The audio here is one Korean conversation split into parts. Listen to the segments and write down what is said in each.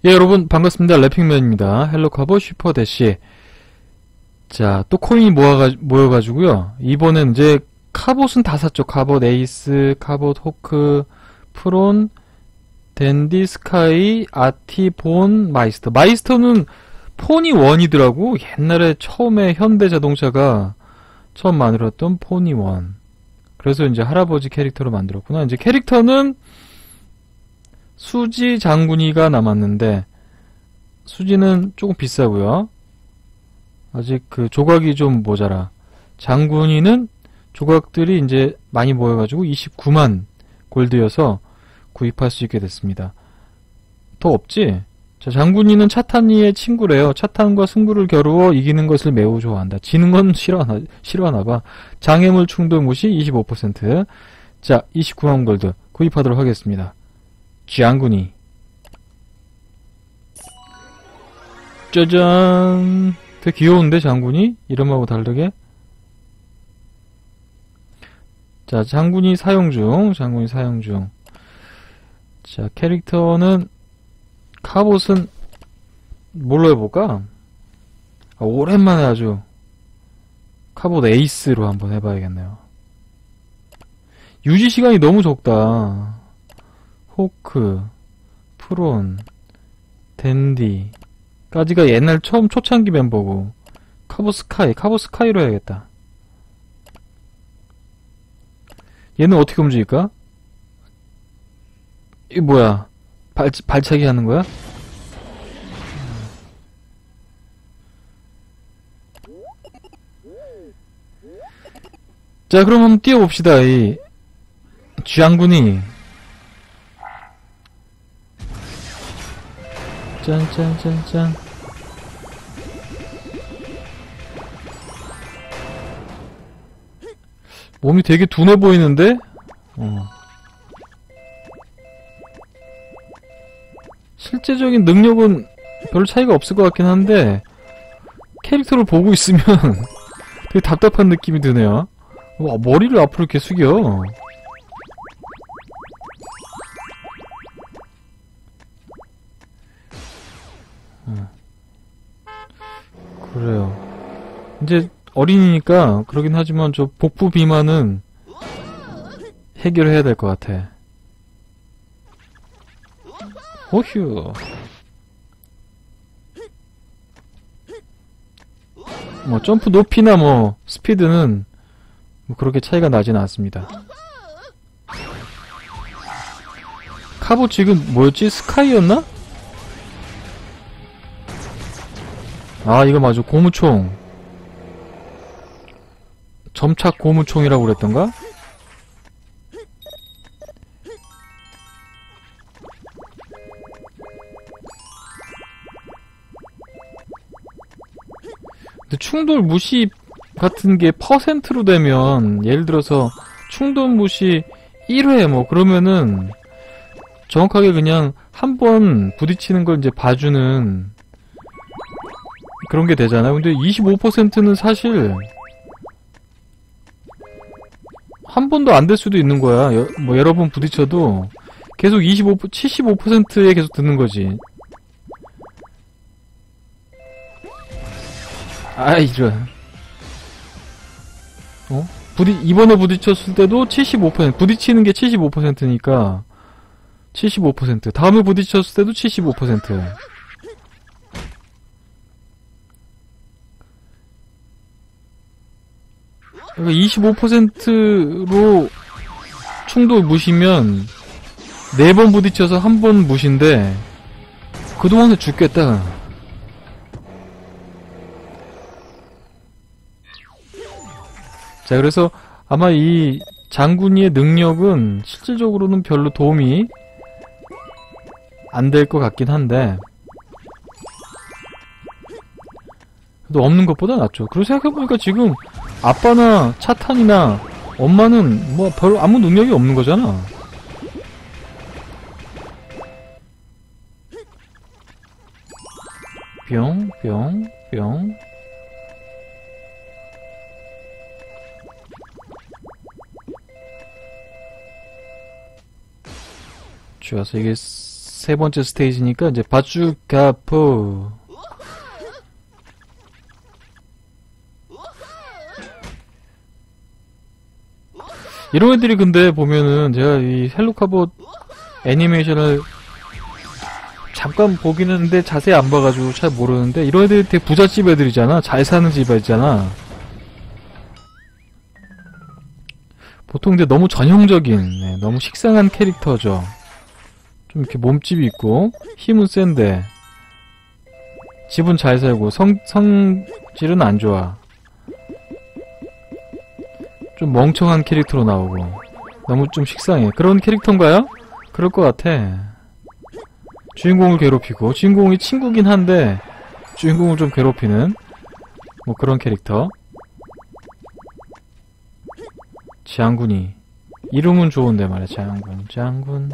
예, 여러분 반갑습니다. 래핑맨입니다. 헬로 카봇 슈퍼 대시. 자, 또 코인이 모여가지고요. 이번엔 이제 카봇은 다 샀죠. 카봇 에이스, 카봇 호크, 프론, 댄디, 스카이, 아티, 본, 마이스터. 마이스터는 포니 1이더라고. 옛날에 처음에 현대자동차가 처음 만들었던 포니 1. 그래서 이제 할아버지 캐릭터로 만들었구나. 이제 캐릭터는 수지 장군이가 남았는데, 수지는 조금 비싸고요. 아직 그 조각이 좀 모자라. 장군이는 조각들이 이제 많이 모여가지고 29만 골드여서 구입할 수 있게 됐습니다. 더 없지? 자, 장군이는 차탄이의 친구래요. 차탄과 승부를 겨루어 이기는 것을 매우 좋아한다. 지는 건 싫어하나봐. 장애물 충돌 무시 25%. 자, 29만 골드 구입하도록 하겠습니다. 장군이. 짜잔. 되게 귀여운데, 장군이? 이름하고 다르게. 자, 장군이 사용 중. 자, 캐릭터는, 카봇은, 뭘로 해볼까? 아, 오랜만에 아주, 카봇 에이스로 한번 해봐야겠네요. 유지 시간이 너무 적다. 호크, 프론, 댄디 까지가 옛날 처음 초창기 멤버고, 카봇 스카이로 해야겠다. 얘는 어떻게 움직일까? 이 뭐야? 발차기 하는 거야? 자, 그럼 한번 뛰어봅시다. 이 쥐앙군이 짠짠짠짠. 몸이 되게 둔해 보이는데? 실제적인 능력은 별 차이가 없을 것 같긴 한데, 캐릭터를 보고 있으면 되게 답답한 느낌이 드네요. 와, 머리를 앞으로 이렇게 숙여. 그래요. 이제 어린이니까 그러긴 하지만 저 복부 비만은 해결해야 될 것 같아. 오휴. 뭐 점프 높이나 뭐 스피드는 뭐 그렇게 차이가 나지는 않습니다. 카봇 지금 뭐였지? 스카이였나? 아, 이거 맞아. 고무총. 점착 고무총이라고 그랬던가? 근데 충돌 무시 같은 게 퍼센트로 되면, 예를 들어서 충돌 무시 1회 뭐 그러면은 정확하게 그냥 한 번 부딪히는 걸 이제 봐주는 그런 게 되잖아요. 근데 25%는 사실 한 번도 안 될 수도 있는 거야. 뭐 여러 번 부딪혀도 계속 75%에 계속 듣는 거지. 아, 이런. 이번에 부딪혔을 때도 75%, 부딪히는 게 75%니까 75%. 다음에 부딪혔을 때도 75%. 그러니까 25%로 충돌 무시면 4번 부딪혀서 1번 무시인데 그동안에 죽겠다. 자, 그래서 아마 이 장군이의 능력은 실질적으로는 별로 도움이 안 될 것 같긴 한데, 그래도 없는 것보다 낫죠. 그리고 생각해보니까 지금 아빠나 차탄이나 엄마는 뭐 별로 아무 능력이 없는 거잖아. 뿅, 뿅, 뿅. 좋아서 이게 세 번째 스테이지니까 이제 바주카포. 이런 애들이 근데 보면은 제가 이 헬로카봇 애니메이션을 잠깐 보긴 했는데 자세히 안 봐가지고 잘 모르는데 이런 애들이 되게 부잣집 애들이잖아. 잘 사는 집 애잖아. 보통 근데 너무 전형적인, 네, 너무 식상한 캐릭터죠. 좀 이렇게 몸집이 있고 힘은 센데 집은 잘 살고 성질은 안 좋아. 좀 멍청한 캐릭터로 나오고 너무 좀 식상해. 그런 캐릭터인가요? 그럴 것 같아. 주인공을 괴롭히고 주인공이 친구긴 한데 주인공을 좀 괴롭히는 뭐 그런 캐릭터. 장군이 이름은 좋은데 말이야. 장군.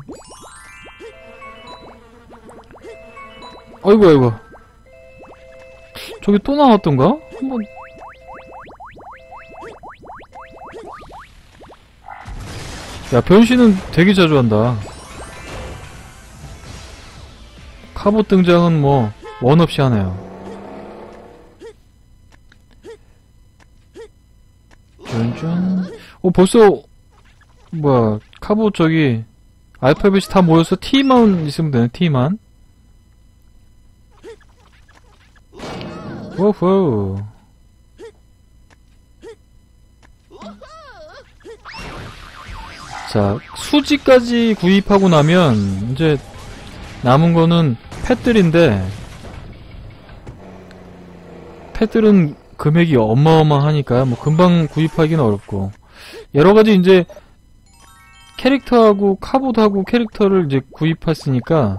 어이구 저기 또 나왔던가? 한번 야 변신은 되게 자주 한다. 카봇 등장은 뭐 원 없이 하네요. 쫀쫀. 벌써 뭐야 카봇 저기 알파벳이 다 모여서 T만 있으면 되네. T만. 오호. 자, 수지까지 구입하고 나면 이제 남은 거는 펫들인데 펫들은 금액이 어마어마하니까 뭐 금방 구입하기는 어렵고 여러가지 이제 캐릭터하고 카봇하고 캐릭터를 이제 구입했으니까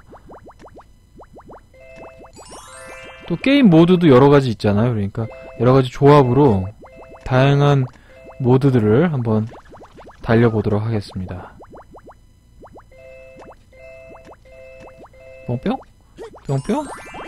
또 게임 모드도 여러가지 있잖아요. 그러니까 여러가지 조합으로 다양한 모드들을 한번 달려보도록 하겠습니다. 뿅뿅? 뿅뿅?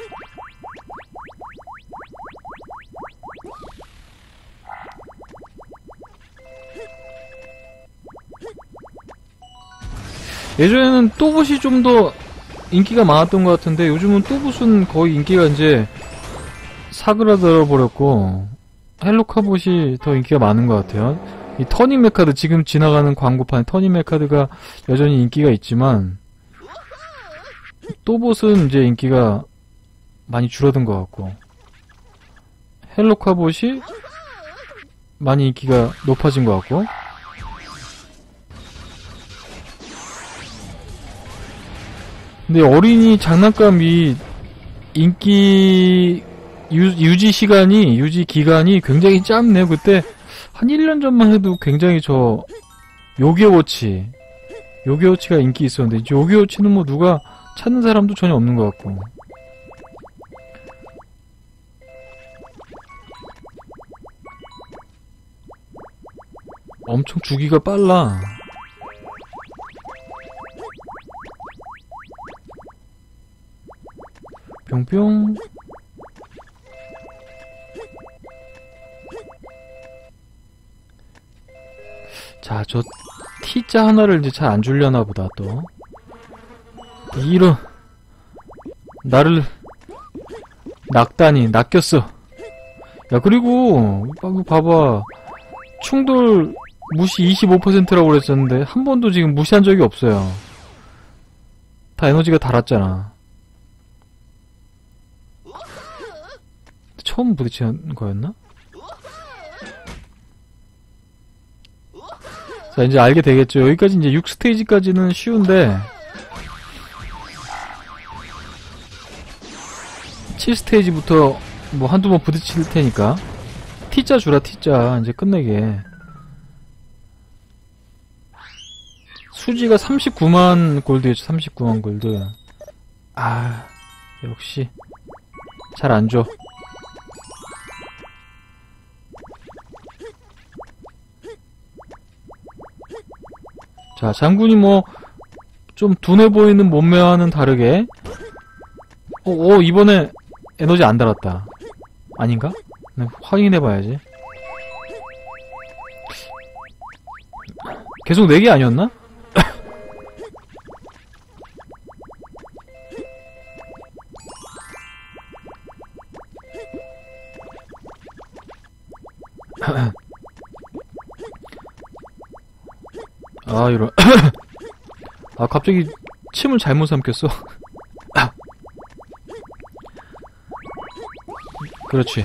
예전에는 또봇이 좀 더 인기가 많았던 것 같은데 요즘은 또봇은 거의 인기가 이제 사그라들어 버렸고 헬로카봇이 더 인기가 많은 것 같아요. 이 터닝메카드 지금 지나가는 광고판 터닝메카드가 여전히 인기가 있지만 또봇은 이제 인기가 많이 줄어든 것 같고 헬로카봇이 많이 인기가 높아진 것 같고 근데 어린이 장난감이 인기 유지 기간이 굉장히 짧네요. 그때 한 1년 전만 해도 굉장히 요괴워치가 인기 있었는데 이제 요괴워치는 뭐 누가 찾는 사람도 전혀 없는 것 같고 엄청 주기가 빨라. 뿅뿅. 자, 저 T자 하나를 이제 잘 안 줄려나 보다 또. 이런 나를 낚였어. 야, 그리고 봐봐. 충돌 무시 25%라고 그랬었는데 한 번도 지금 무시한 적이 없어요. 다 에너지가 달았잖아. 처음 부딪히는 거였나? 자, 이제 알게 되겠죠. 여기까지 이제 6스테이지까지는 쉬운데 7스테이지부터 뭐 한두 번 부딪힐 테니까 T자 주라. T자 이제 끝내게. 수지가 39만 골드였죠. 39만 골드. 아, 역시 잘 안 줘. 자, 장군이 뭐 좀 둔해 보이는 몸매와는 다르게 이번에 에너지 안 달았다. 아닌가? 네, 확인해봐야지. 계속 4개 아니었나? 아, 이런. 아, 갑자기 침을 잘못 삼켰어. 그렇지.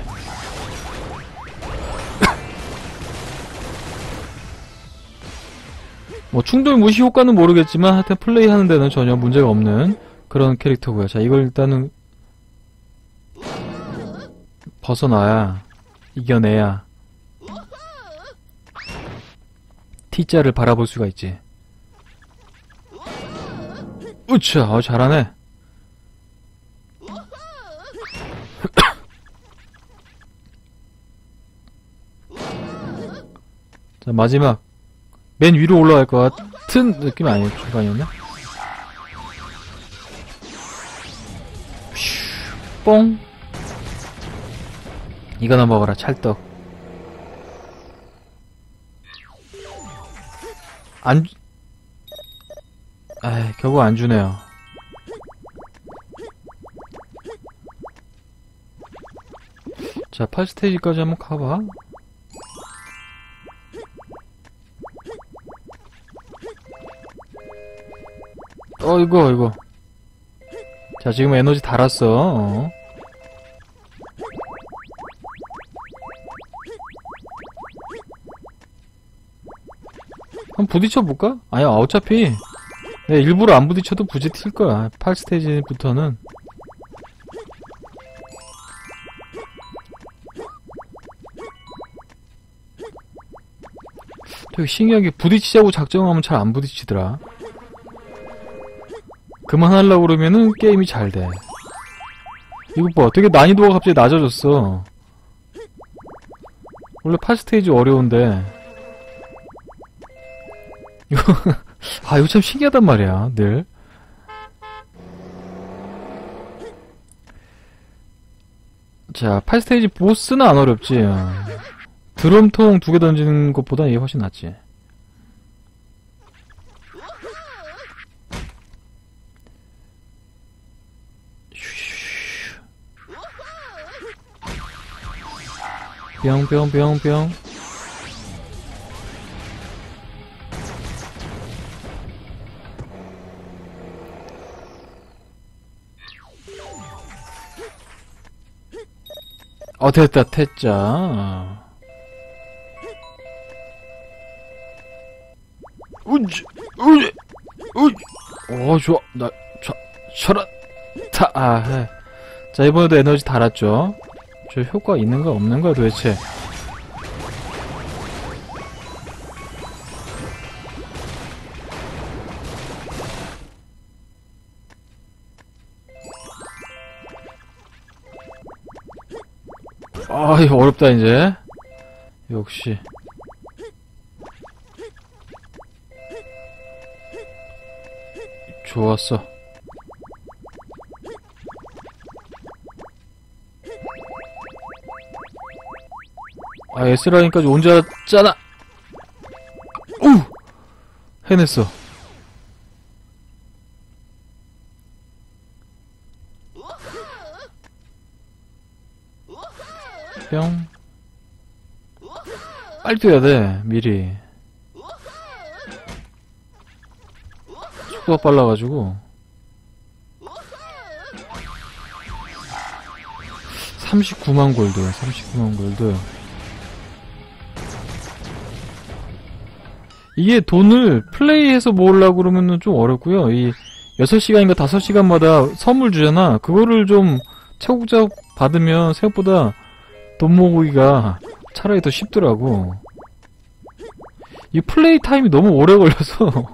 뭐 충돌 무시 효과는 모르겠지만 하여튼 플레이하는 데는 전혀 문제가 없는 그런 캐릭터고요. 자, 이걸 일단은 벗어나야, 이겨내야 T자를 바라볼 수가 있지. 으차, 잘하네. 자, 마지막 맨 위로 올라갈 것 같은 느낌 아니었, 중간이었나? 뽕. 이거나 먹어라, 찰떡. 아이, 결국 안 주네요. 자, 8스테이지까지 한번 가봐. 이거. 자, 지금 에너지 달았어. 한번 부딪혀볼까? 아니야, 어차피 내가 일부러 안 부딪혀도 부지 튈 거야. 8스테이지부터는. 되게 신기하게 부딪히자고 작정하면 잘 안 부딪히더라. 그만하려고 그러면은 게임이 잘 돼. 이거 봐, 되게 난이도가 갑자기 낮아졌어. 원래 8스테이지 어려운데 이거 이거 참 신기하단 말이야, 늘. 자, 8스테이지 보스는 안 어렵지. 드럼통 2개 던지는 것보다 이게 훨씬 낫지. 뿅뿅뿅뿅. 됐다, 태자. 좋아. 저런, 해. 자, 이번에도 에너지 달았죠? 저 효과 있는 거 없는 거야, 도대체? 이거 어렵다, 이제. 역시. 좋았어. S라인까지 온 줄 알았잖아! 해냈어. 뿅. 빨리 뛰어야 돼, 미리. 속도가 빨라가지고. 39만 골드, 39만 골드. 이게 돈을 플레이해서 모으려고 그러면은 좀 어렵고요. 이 6시간인가 5시간마다 선물 주잖아. 그거를 좀 차곡차곡 받으면 생각보다 돈 모으기가 차라리 더 쉽더라고. 이 플레이 타임이 너무 오래 걸려서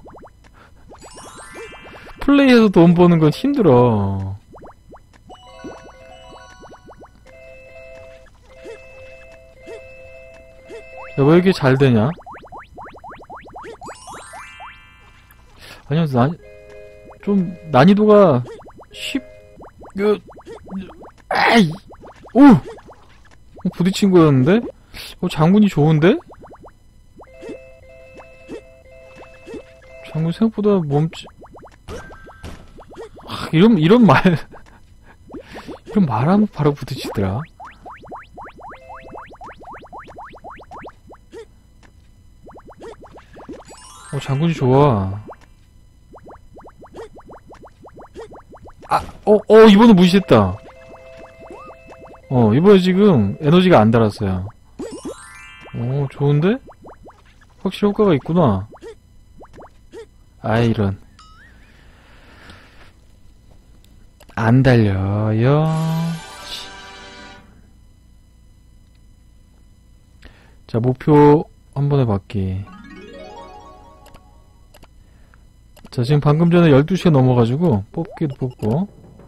플레이해서 돈 버는 건 힘들어. 야, 왜 이렇게 잘 되냐? 아니요, 좀 난이도가 아이! 부딪힌 거였는데? 장군이 좋은데? 장군 생각보다 몸짓... 이런 말하면 바로 부딪히더라. 장군이 좋아. 이번에 무시했다. 이번에 지금 에너지가 안 달았어요. 좋은데? 확실히 효과가 있구나. 이런. 안 달려요. 자, 목표 한 번에 받기. 자, 지금 방금 전에 12시가 넘어가지고 뽑기도 뽑고.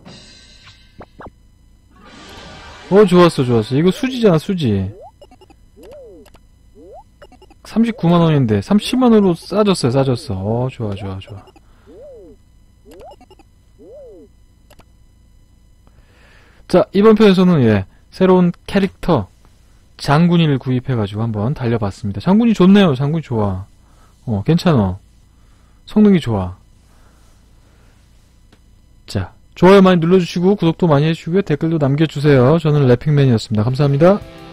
좋았어. 이거 수지잖아, 수지. 39만원인데 30만원으로 싸졌어. 좋아. 자, 이번 편에서는 새로운 캐릭터 장군이를 구입해가지고 한번 달려봤습니다. 장군이 좋네요. 장군이 좋아. 괜찮아. 성능이 좋아. 자, 좋아요 많이 눌러주시고 구독도 많이 해주시고요. 댓글도 남겨주세요. 저는 래핑맨이었습니다. 감사합니다.